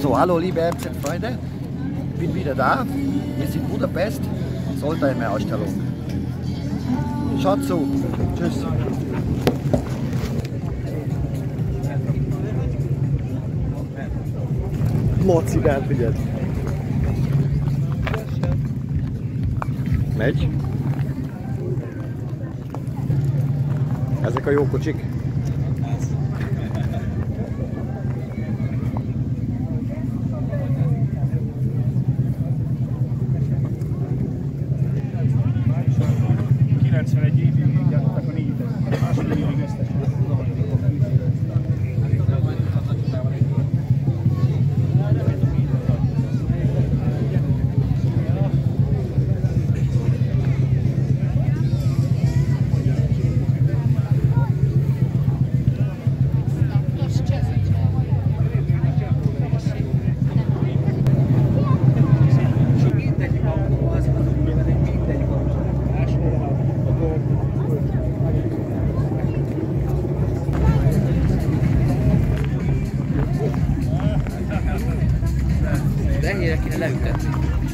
So, hallo liebe MZ-Freunde, bin wieder da. Wir sind Budapest, Oldtimer-Ausstellung. Schaut zu. Tschüss. Mocigát figyeld. Megy. Ezek a jó kocsik. Ennyire kéne leütetni.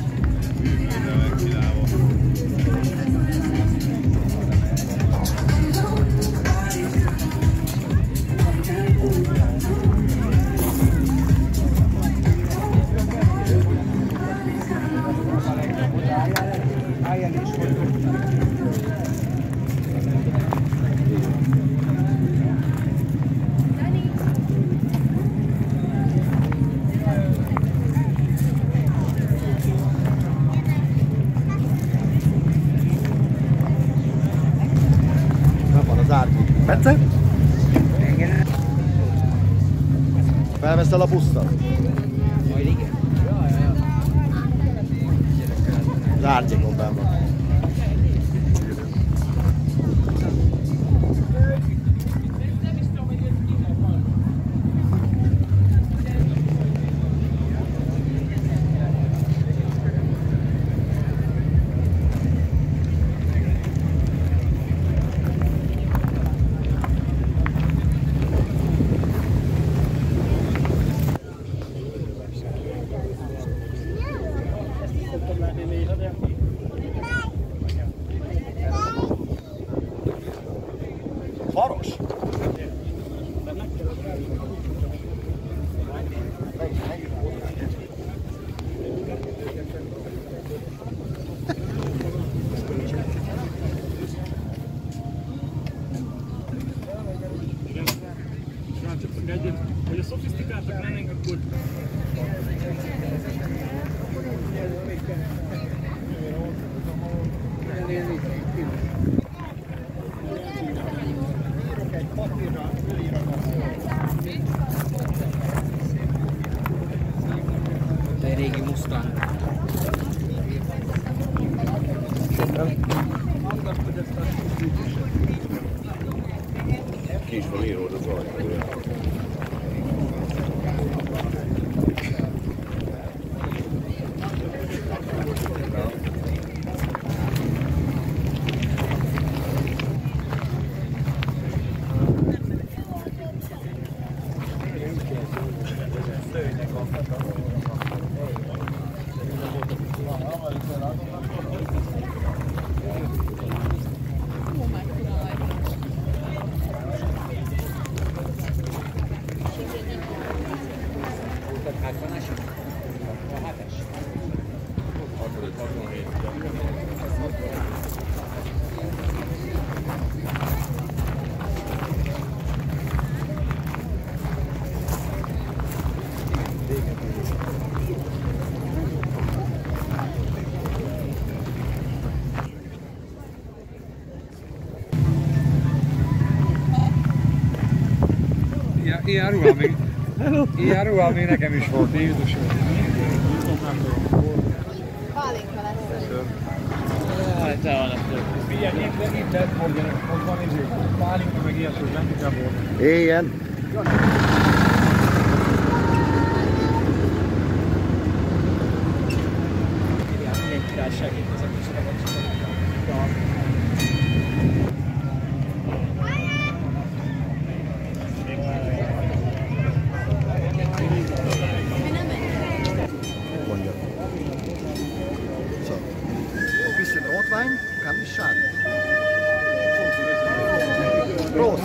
Bence? Felveszel a busztal? Majd igen. Az árnyékon benn van. Faros? Hogy a szofisztikáltak lennénk, akkor... De egy régi Mustang. Ki is van írva az ajtója. Ilyen ruhám még nekem is volt, Jézusom. Pálinka lesz. Jaj, te van ezt. Itt lehet fogjanak, ott van pálinka, meg ilyet, hogy nem kell volt. Éljen! Milyen királyság itt ezek is ragadszanak. Mi nem megy. Prost!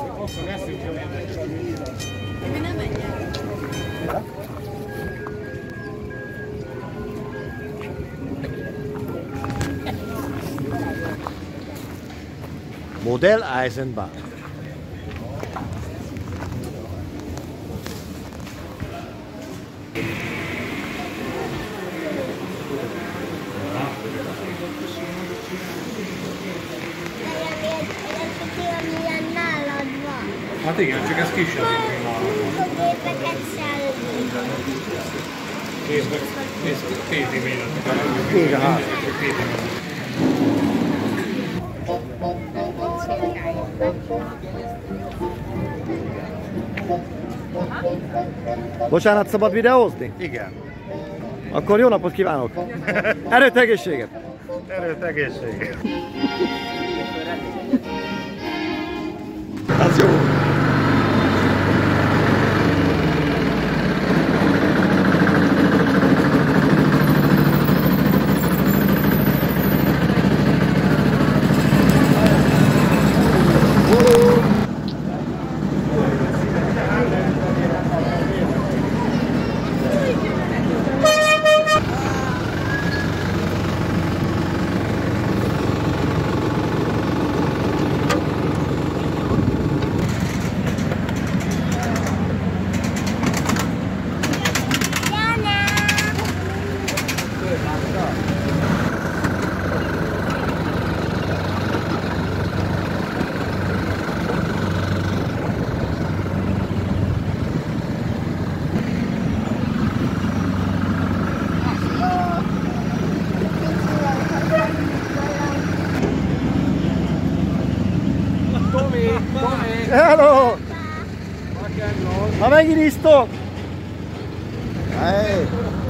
Mi nem menjen. Modell Eisenbahn. Milyen nálad van? Hát igen, csak ez kisebb. Gépeket szellő. TTV életek. Igen, hát. Bocsánat, szabad videózni? Igen. Akkor jó napot kívánok! Erőt, egészséget! Erőt, egészséget! Az jó! Hello! Ma megint isztok? Hey.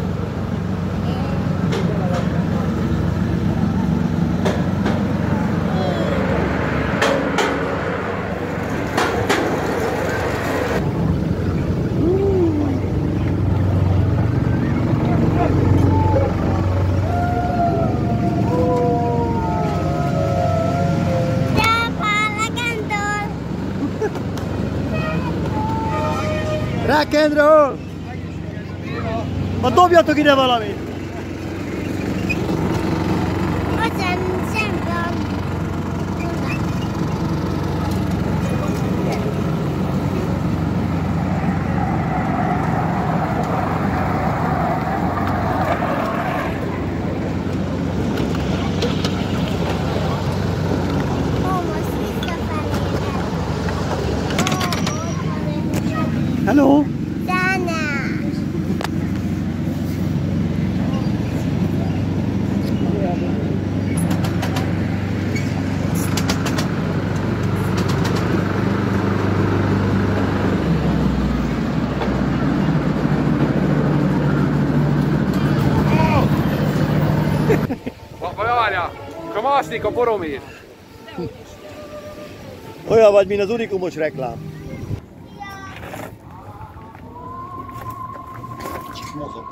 Rock and roll! Ma dobjatok ide valamit! Hello! Várjál! Ha mászik a boromért! Olyan vagy, mint az Unikumos reklám. Kicsit mozog.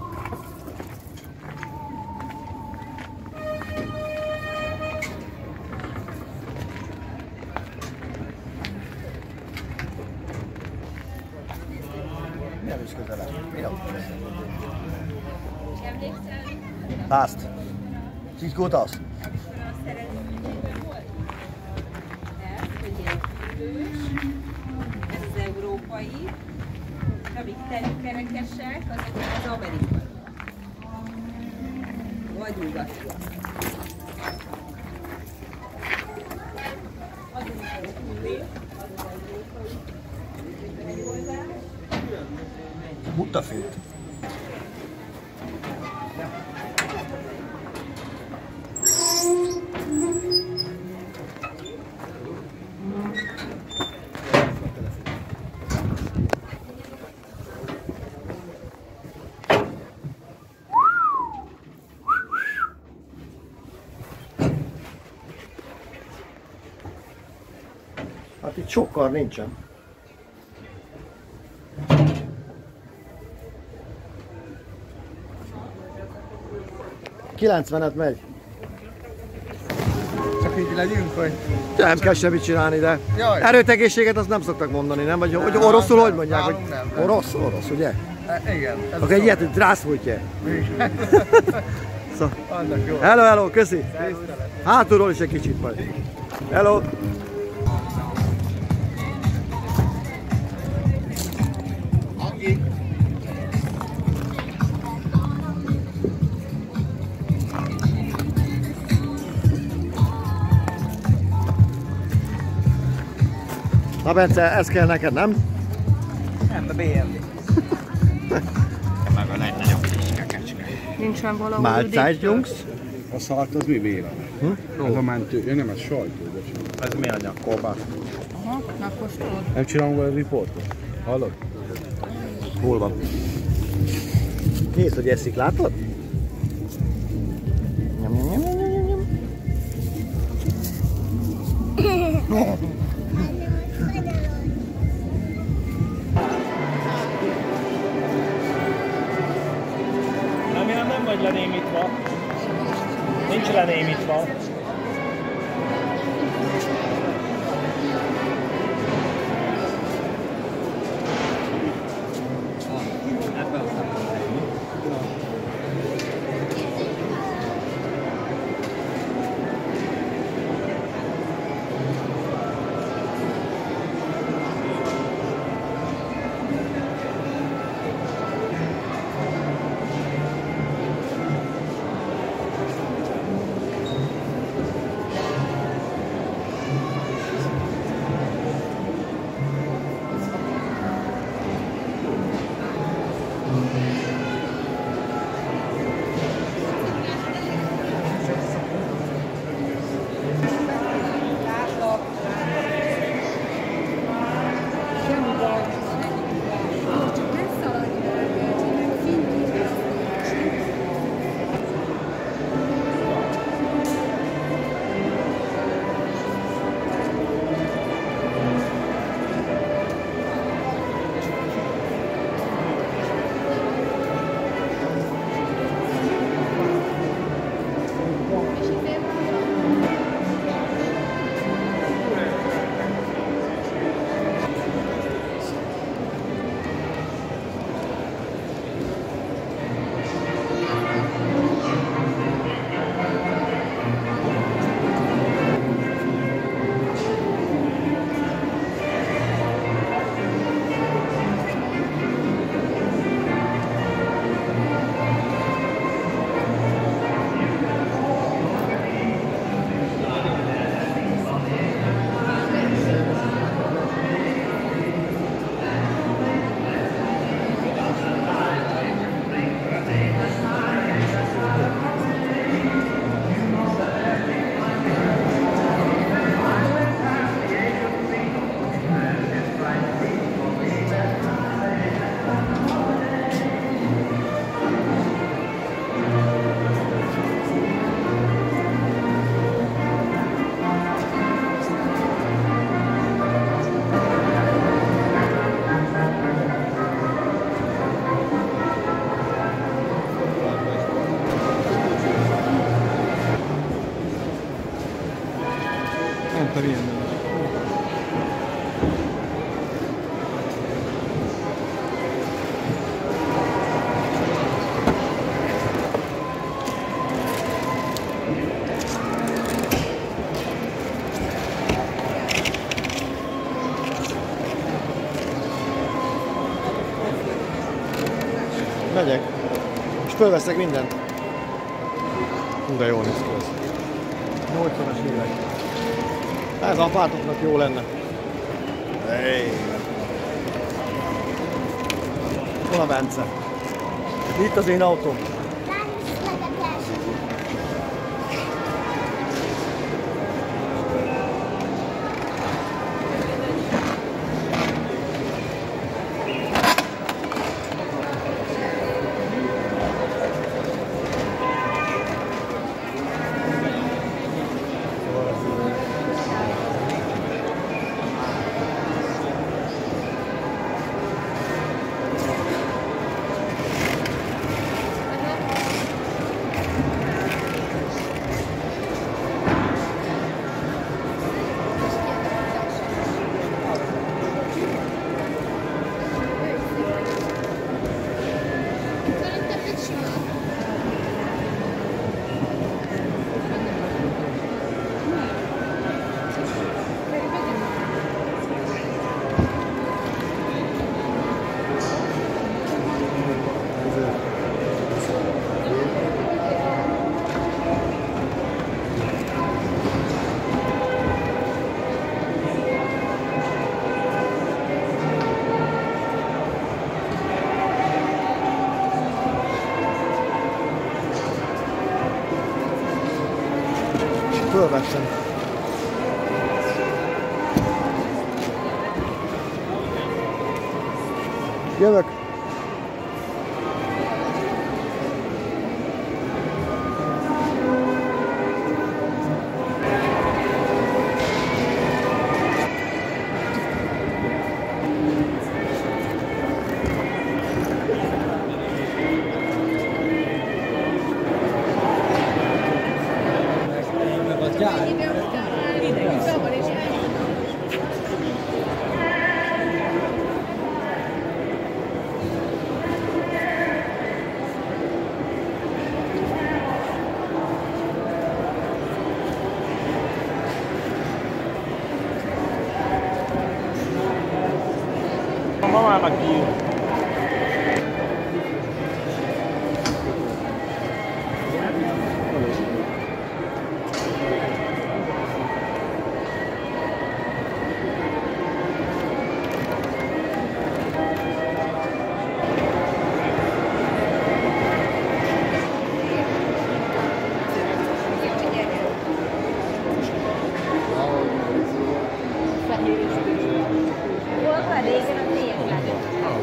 Mi elősz közelebb? Mi a Passt. Sieht gut aus. Ez az európai, amik terikerekesek, azok az amerikai. Vagy nyugatiak. Butterfeld. Hát itt sok kar nincsen. ...90-et megy. Csak így ki legyünk, hogy... Nem kell semmit csinálni, de Jaj. erőtegészséget azt nem szoktak mondani, nem? Vagy hogy oroszul hogy mondják? Hogy nálunk nem. orosz, ugye? Igen. ez Akkor egy a ilyet, hogy drászvújtje. Igen. Szóval, Annak jó. hello, köszi. Tisztelet. Hátulról is egy kicsit majd. Hello. Na Bence, ez kell neked, nem? Nem, de BMD. Meg a legnagyobb kiskekecske. Nincsen valahol Mahlzeit, Jungs. A szart az mi véle? Ez a mentő, ja nem, ez sajtó, bocsánat. Ez mi anyag? Kolbász. Aha, megkóstolod. Nem csinálunk vele riportot? Hallod? Hol van? Nézd, hogy eszik, látod? Nyom, nyom, nyom, nyom, nyom, nyom. Remélem nem vagy lenémítva. Nincs lenémítva. Mondtam ilyen. Megyek. És fölveszek mindent. Hú, de jól néz ki ez. 80-as évek. Ez a pártoknak jó lenne. Hey. Hol a Bence? Itt az én autóm. fölveszem. Jövök. Mamának ír. Hol van régen a tényleg?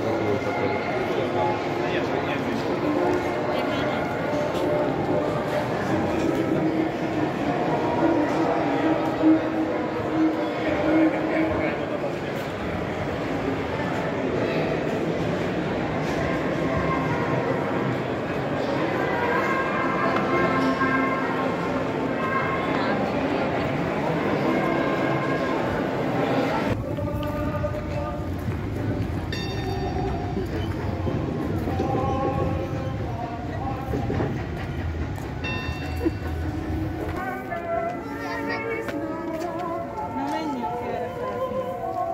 Na menjünk erre felfelé.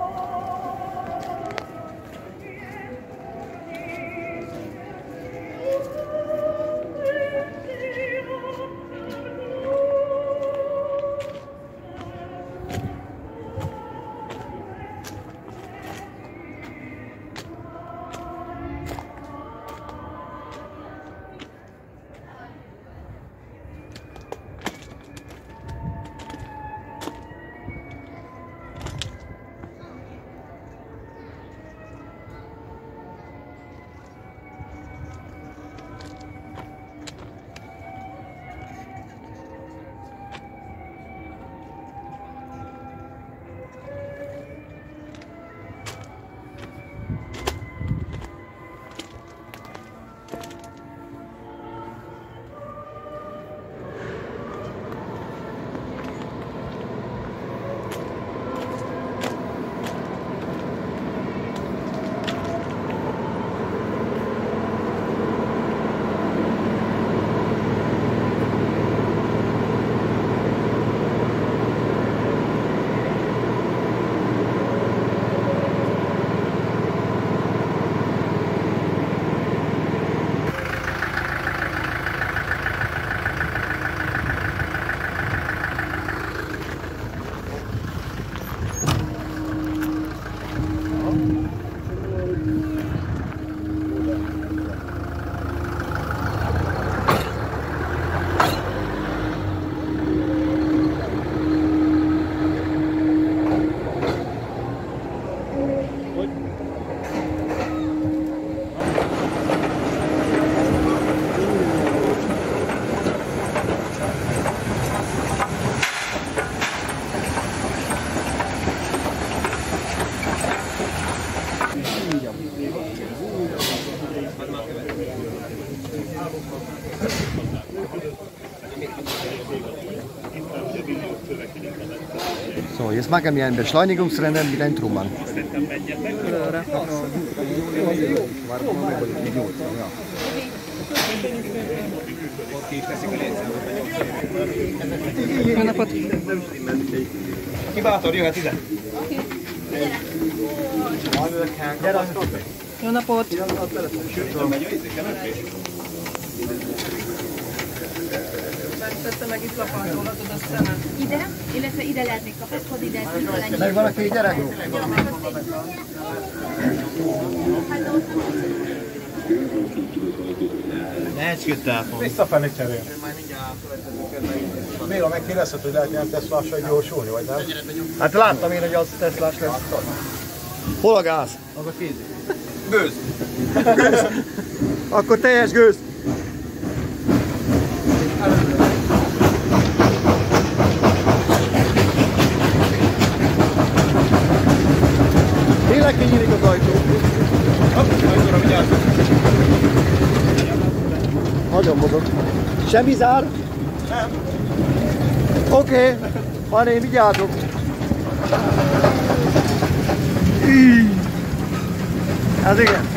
So, jetzt machen wir ein Beschleunigungsrennen mit einem Truman. Jó napot! Ki bátor, jöhet ide! Jó napot! Megtette meg itt lapátolhatod a szemet. Ide, illetve ide lehet még kapaszkodni, ide lenni. Megvan a két gyerek? Visszafelé cserél. Béla, megkérdezted, hogy lehet ilyen Teslásra gyorsulni, vagy nem? Hát láttam én, hogy az Teslás lesz. Hol a gáz? Az a kézi. Gőz. Akkor teljes gőz. Tényleg kinyílik az ajtó. Ajtóra vigyázz. Nagyon mozog. Semmi zár? Nem. Oké. Van én, vigyázok. Ez igen.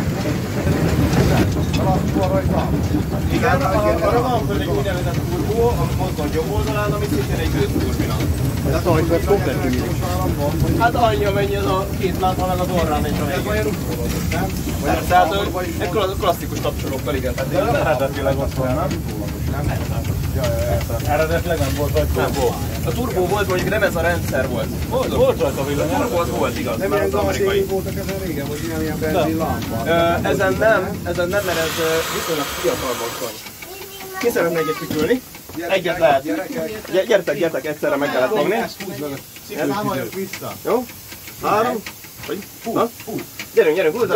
Igen, arra van föl egy úgynevezett turbó, a mozdony jobb oldalán, ami szintén egy gőzturbina. Ez a hajtó komplet kinyílik. Hát annyi, amennyi az a két látta meg az orrán és a végén. Ez olyan nem? Tehát egy klasszikus tapsolókkal, igen. Tehát eredetileg ott van, nem? Eredetileg nem volt rajta. Nem volt. A turbó volt, mondjuk nem ez a rendszer volt. Volt rajta villany. A turbó az volt, igaz. Nem ilyen amerikai voltak ezen régen, vagy ilyen benzin lámpa? Ezen nem, mert ez viszonylag fiatalban van. Ki szeretne egyet kikülni? Egyet lehet. Gyertek, egyszerre meg kellett fogni. Számoljuk vissza. Jó? 3. Vagy? Na? Gyerünk, húzzá!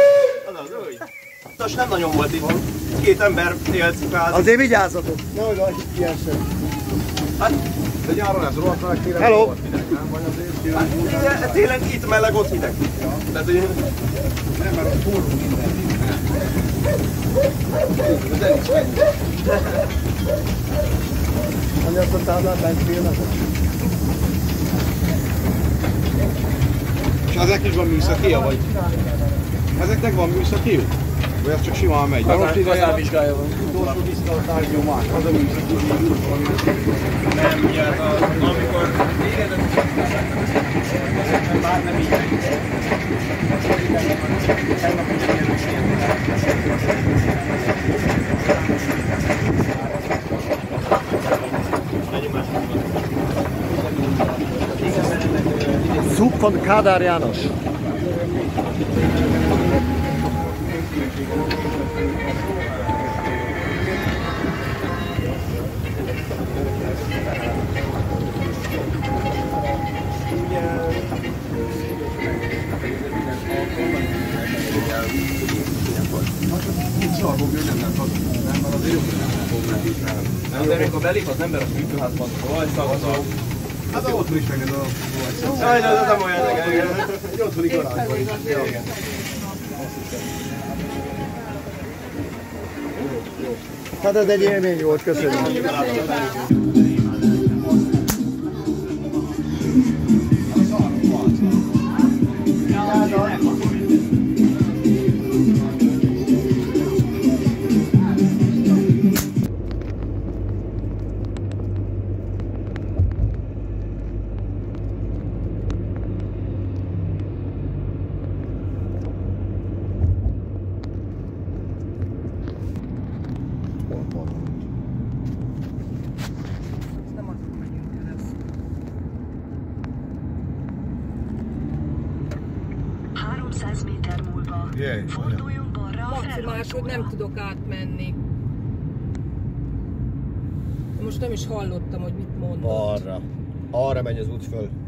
Az nem nagyon volt itt. Két ember élt kvázi. Azért vigyázzatok. Nehogy a ilyen sem. Hát, De nyáron ez rohadt meleg, télen Hello. rohadt hideg, nem? Vagy azért télen itt meleg, ott hideg. Tehát, hogy... nem, mert ott forró minden. De nincs meg. Annyi azt a táblát bent félnek. És ezek is van műszakia, vagy? Ezeknek van műszakiuk? Vagy az csak simán megy? Gazán vizsgálja van. Utolsó visszatartárgyó más, az a műszaki. Nem, ugye, amikor végezett, már nem így megy. Zug von Kádár János. De amikor belép az ember a fűtőházban, vagy szavazó. Hát ott is meged a... Jaj, de ez nem olyan, igen. Egy otthoni garázsban is. Hát ez egy élmény volt, köszönöm. Forduljon balra a Maximális, hogy nem tudok átmenni. Most nem is hallottam, hogy mit mondott. Arra. Arra megy az út föl.